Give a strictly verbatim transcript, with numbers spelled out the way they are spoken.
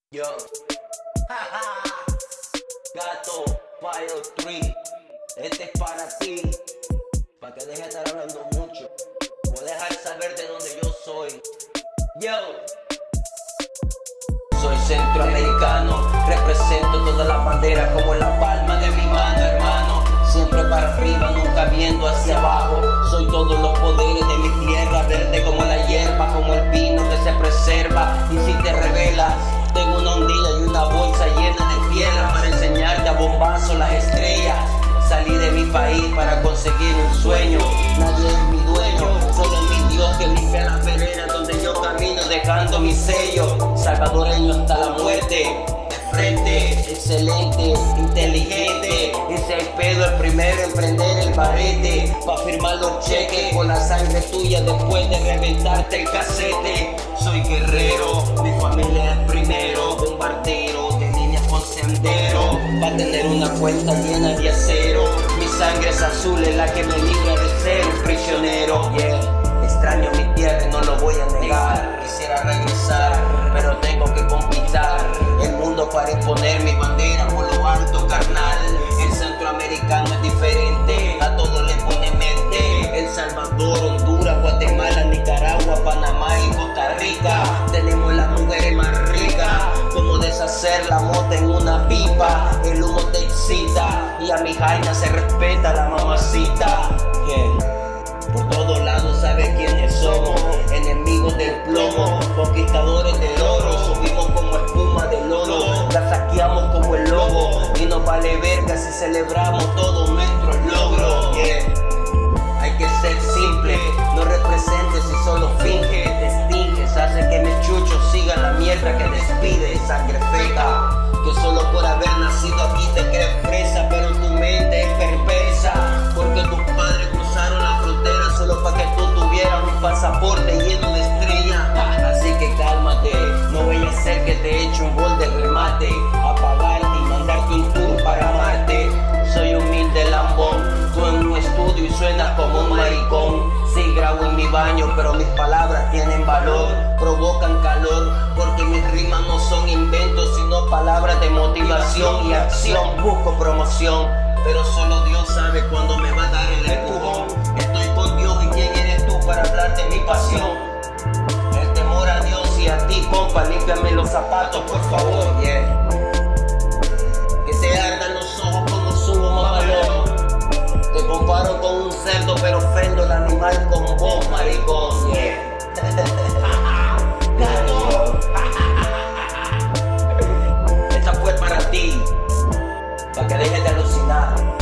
Yo, jaja, Gato, Fire tres, este es para ti, para que dejes de estar hablando mucho, voy a dejar saber de dónde yo soy. Yo, soy centroamericano, represento todas las banderas como en la palma de mi mano, hermano. Siempre para arriba, nunca viendo hacia abajo. Soy todos los poderes de mi tierra, verde como la hierba, como el vino que se preserva. Y si te revelas, tengo una ondilla y una bolsa llena de piedras para enseñarte a bombazo las estrellas. Salí de mi país para conseguir un sueño. Nadie es mi dueño, solo mi Dios que limpia las veredas donde yo camino dejando mi sello. Salvadoreño hasta la muerte. Frente, excelente, inteligente. Ese es el pedo, el primero en prender el barrete pa' firmar los cheques con la sangre tuya después de reventarte el casete. Soy guerrero, mi familia es primero, bombardero de líneas con sendero pa' tener una cuenta llena de acero. Mi sangre es azul, es la que me libra de ser un prisionero. Yeah, extraño mi tierra y no lo voy a negar. Quisiera regresar, pero tengo que conquistar el mundo para imponer mi bandera por lo alto, carnal. El centroamericano es diferente, a todo le pone mente. El Salvador, Honduras, Guatemala, Nicaragua, Panamá y Costa Rica. Tenemos las mujeres más ricas, como deshacer la mota en una pipa. El humo te excita y a mi jaina se respeta la mamacita. Yeah. Por todos lados sabe quiénes somos, enemigos del plomo, conquistadores del oro. Subimos como espuma del oro, la saqueamos como el lobo. Y nos vale verga si celebramos todos nuestros logros. Yeah. Hay que ser simple, no representes si solo finges. Te extingues, hace que mis chuchos sigan la mierda que despide. Sangre feca, que solo por haber nacido aquí te crees presa, pero tu mente es perversa, porque tus padres cruzaron la frontera solo para que tú tuvieras un pasaporte lleno de estrellas. Así que cálmate, no vaya a ser que te eche un gol de remate, apagarte y mandarte un tour para Marte. Soy humilde lambón, tú en un estudio y suenas como un maricón. Sí, grabo en mi baño, pero mis palabras tienen valor, provocan calor, porque mis rimas no son inventos, sino palabras de motivación y acción. Busco promoción, pero solo Dios sabe cuándo me va a dar el empujón. Estoy con Dios y quién eres tú para hablar de mi pasión. El temor a Dios y a ti, compa, límpiame los zapatos, por favor. Yeah. Que te ardan los ojos como subo mamalón. Te comparo con un cerdo, pero ofendo al animal con vos, maricón. Yeah. Esta fue para ti, para que dejes de alucinar.